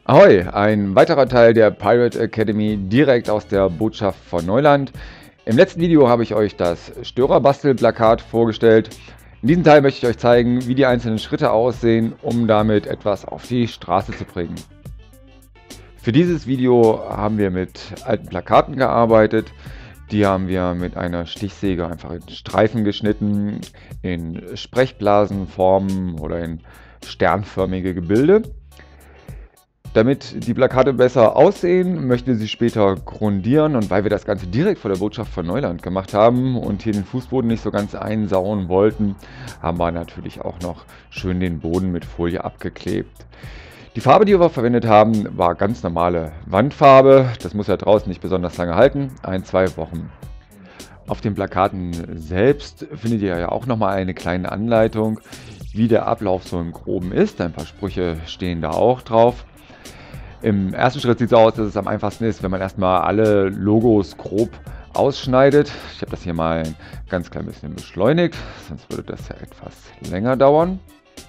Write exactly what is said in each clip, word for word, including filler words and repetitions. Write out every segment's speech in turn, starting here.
Ahoi, ein weiterer Teil der Pirate Academy direkt aus der Botschaft von Neuland. Im letzten Video habe ich euch das Störerbastelplakat vorgestellt. In diesem Teil möchte ich euch zeigen, wie die einzelnen Schritte aussehen, um damit etwas auf die Straße zu bringen. Für dieses Video haben wir mit alten Plakaten gearbeitet. Die haben wir mit einer Stichsäge einfach in Streifen geschnitten, in Sprechblasenformen oder in sternförmige Gebilde. Damit die Plakate besser aussehen, möchten wir sie später grundieren, und weil wir das Ganze direkt vor der Botschaft von Neuland gemacht haben und hier den Fußboden nicht so ganz einsauen wollten, haben wir natürlich auch noch schön den Boden mit Folie abgeklebt. Die Farbe, die wir verwendet haben, war ganz normale Wandfarbe. Das muss ja draußen nicht besonders lange halten, ein, zwei Wochen. Auf den Plakaten selbst findet ihr ja auch nochmal eine kleine Anleitung, wie der Ablauf so im Groben ist. Ein paar Sprüche stehen da auch drauf. Im ersten Schritt sieht es so aus, dass es am einfachsten ist, wenn man erstmal alle Logos grob ausschneidet. Ich habe das hier mal ein ganz klein bisschen beschleunigt, sonst würde das ja etwas länger dauern.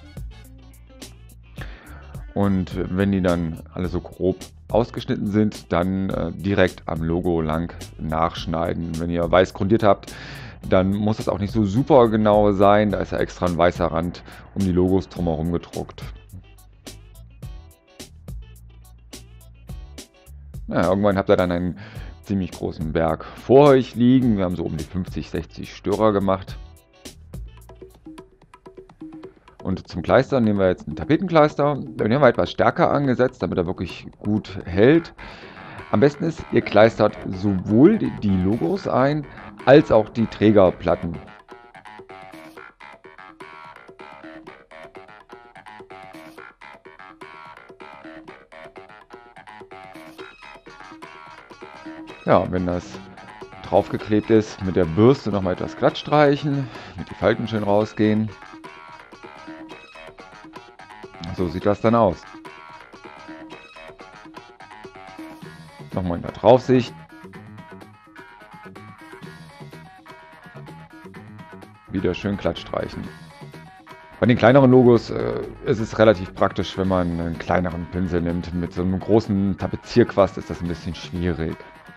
Und wenn die dann alle so grob ausgeschnitten sind, dann äh, direkt am Logo lang nachschneiden. Wenn ihr weiß grundiert habt, dann muss das auch nicht so super genau sein. Da ist ja extra ein weißer Rand um die Logos drumherum gedruckt. Ja, irgendwann habt ihr dann einen ziemlich großen Berg vor euch liegen. Wir haben so um die fünfzig, sechzig Störer gemacht. Und zum Kleistern nehmen wir jetzt einen Tapetenkleister. Den haben wir etwas stärker angesetzt, damit er wirklich gut hält. Am besten ist, ihr kleistert sowohl die Logos ein, als auch die Trägerplatten. Ja, wenn das draufgeklebt ist, mit der Bürste nochmal etwas glatt streichen, damit die Falten schön rausgehen. So sieht das dann aus. Nochmal in der Draufsicht. Wieder schön glatt streichen. Bei den kleineren Logos äh, ist es relativ praktisch, wenn man einen kleineren Pinsel nimmt. Mit so einem großen Tapezierquast ist das ein bisschen schwierig.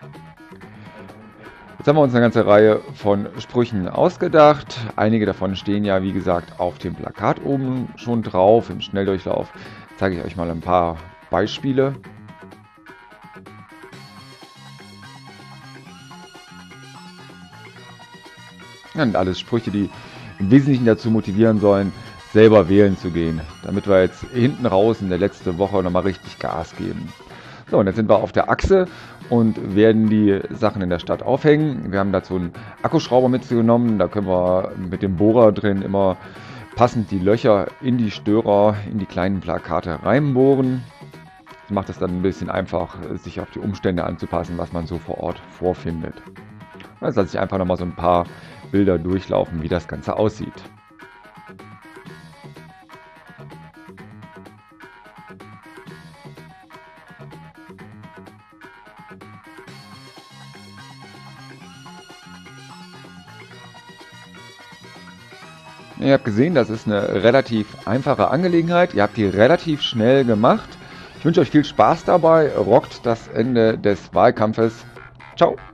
Jetzt haben wir uns eine ganze Reihe von Sprüchen ausgedacht. Einige davon stehen ja, wie gesagt, auf dem Plakat oben schon drauf. Im Schnelldurchlauf zeige ich euch mal ein paar Beispiele. Und alles Sprüche, die im Wesentlichen dazu motivieren sollen, selber wählen zu gehen. Damit wir jetzt hinten raus in der letzten Woche nochmal richtig Gas geben. So, und jetzt sind wir auf der Achse und werden die Sachen in der Stadt aufhängen. Wir haben dazu einen Akkuschrauber mitgenommen. Da können wir mit dem Bohrer drin immer passend die Löcher in die Störer, in die kleinen Plakate reinbohren. Das macht es dann ein bisschen einfach, sich auf die Umstände anzupassen, was man so vor Ort vorfindet. Jetzt lasse ich einfach nochmal so ein paar Bilder durchlaufen, wie das Ganze aussieht. Ihr habt gesehen, das ist eine relativ einfache Angelegenheit. Ihr habt die relativ schnell gemacht. Ich wünsche euch viel Spaß dabei. Rockt das Ende des Wahlkampfes. Ciao.